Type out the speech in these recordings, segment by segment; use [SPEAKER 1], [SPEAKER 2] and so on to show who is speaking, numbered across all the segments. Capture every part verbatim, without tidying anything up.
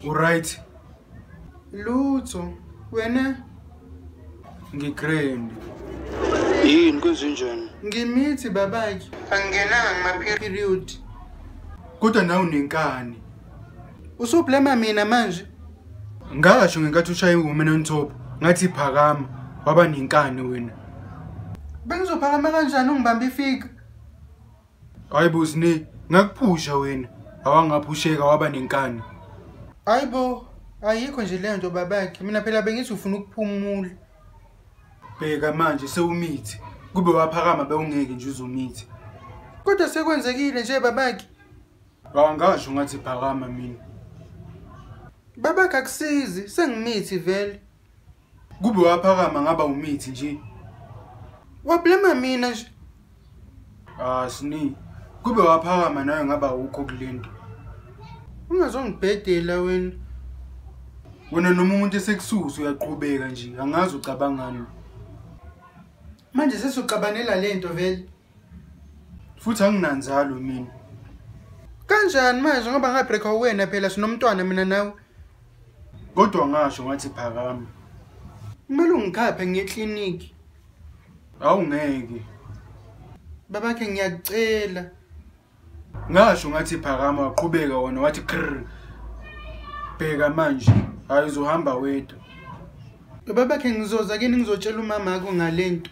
[SPEAKER 1] Alright.
[SPEAKER 2] Lutho, wena?
[SPEAKER 1] Ngigrand.
[SPEAKER 3] Yini kwenzenjani?
[SPEAKER 2] Ngimithi babaki. Angenanga ngama period.
[SPEAKER 1] Kodwa nawe unenkani.
[SPEAKER 2] Usublema mina manje?
[SPEAKER 1] Ngasho ngenkathi ushaya iwoman on top, ngathi phakama, waba nenkani wena.
[SPEAKER 2] Bengizophakama kanjani ungibamba ifika?
[SPEAKER 1] Hayibo sine, ngakuphusha wena. Awangaphusheka waba nenkani.
[SPEAKER 2] Hayibo, ayikho nje le nto babaki. Mina phela bengithi ufuna ukuphumula.
[SPEAKER 1] Bheka manje sewumithi. Kube waphakama bewungeke nje uzomithi.
[SPEAKER 2] Kodwa sekwenzekile nje babaki.
[SPEAKER 1] Awangasho ngathi phakama mina.
[SPEAKER 2] Babaki akusizi, sengimithi vele.
[SPEAKER 1] Kube waphakama ngaba umithi nje.
[SPEAKER 2] Wablema mina nje.
[SPEAKER 1] Ah sini. Kube waphakama nawe ngaba ukho kulento.
[SPEAKER 2] Ungazongibhedela wena.
[SPEAKER 1] Wena noma umuntu esekususa uyaqhubeka nje, angazi ucabangani.
[SPEAKER 2] Manje sesucabanela lento vele.
[SPEAKER 1] Futhi anginanzalo mina.
[SPEAKER 2] Kanjani manje ngoba ngabreaka wena phela sinomntwana mina nawe.
[SPEAKER 1] Kodwa ngasho ngathi phakama.
[SPEAKER 2] Kumele ungikhaphe ngiye eclinic.
[SPEAKER 1] Awungeke.
[SPEAKER 2] Babakhe ngiyakucela.
[SPEAKER 1] Ngasho ngathi phakama waqhubeka wona wathi krr. Bheka manje, hayi uzohamba wedwa.
[SPEAKER 2] Babakhe ngizoza kini ngizotshela umama akho ngalento.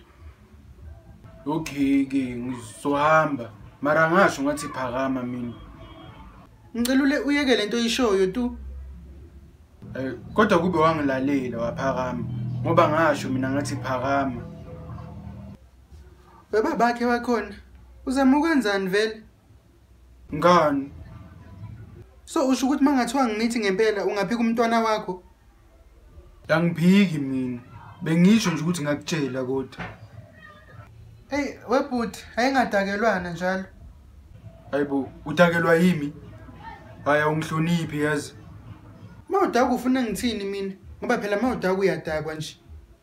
[SPEAKER 1] Okay ke ngizohamba, mara ngasho ngathi phakama mina.
[SPEAKER 2] Ngicelule uyeke lento oyishoyo tu.
[SPEAKER 1] Eh kodwa kube wangilalela waphakama ngoba ngasho mina ngathi phakama.
[SPEAKER 2] Baba bakhe wakhona. Uzama ukwenzani vele?
[SPEAKER 1] Ngani?
[SPEAKER 2] So usho ukuthi mangathiwa ngimithi ngempela ungaphika umntwana wakho?
[SPEAKER 1] Angiphiki mina. Bengisho nje ukuthi ngakutshela kodwa.
[SPEAKER 2] Hey webhuti, ayengadakelwana njalo.
[SPEAKER 1] Hayibo, udakelwa yimi? Haya ungihloniphi yazi.
[SPEAKER 2] Mawudaka ufuna ngithini mina? Ngoba phela mawudaka uyadakwa nje.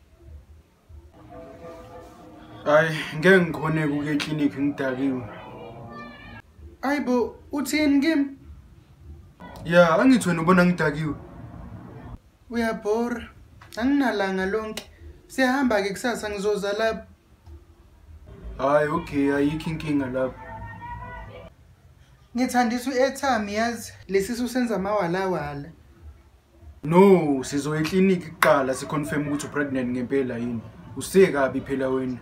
[SPEAKER 1] Hayi, ngeke ngikhoneke uke eclinic ngidakiwe.
[SPEAKER 2] Hayibo, uthini kimi?
[SPEAKER 1] Ya, angithi wena ubona ngidakiwe.
[SPEAKER 2] Uyabhora. Anginalanga lonke. Siyahamba ke kusasa ngizoza lapha.
[SPEAKER 1] Hayi, okay, ayikho inkinga lapho.
[SPEAKER 2] Ngithandisa uAirtime yazi, lesisu senza amawalawala.
[SPEAKER 1] No, sizoya eclinic iqala siconfirm ukuthi upregnant ngempela yini. Usekabi phela wena.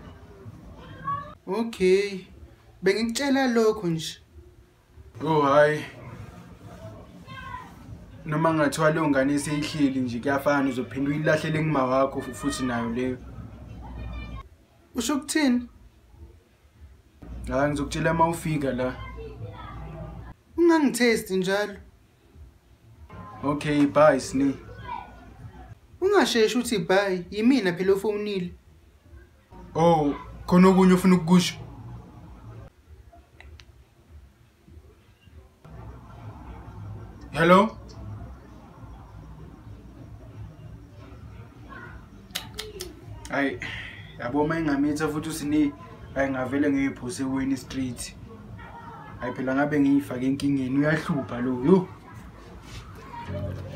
[SPEAKER 2] Okay. Bengikutshela lokho nje.
[SPEAKER 1] Oh hayi. Noma ngathiwa leyo ngane eseyihleli nje kuyafana uzophinda uyilahlele ngima wakho futhi nayo leyo.
[SPEAKER 2] Usho ukuthini?
[SPEAKER 1] Hayi ngizokutshela mawufika la.
[SPEAKER 2] Ungangithesti njalo.
[SPEAKER 1] Okay, bye sni.
[SPEAKER 2] Ungasheshi uthi bye, yimina phela ofonile.
[SPEAKER 1] Oh, khona okunye ufuna ukukusho? Hello? Ay, yabo mayingamitha futhi usini ayingavele ngiyiphose kuweni street. Ay phela ngabe ngiyifake enkingeni uyahlupha lo yo.